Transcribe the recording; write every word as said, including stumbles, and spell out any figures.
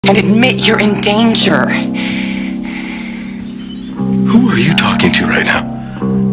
And admit you're in danger. Who are you talking to right now?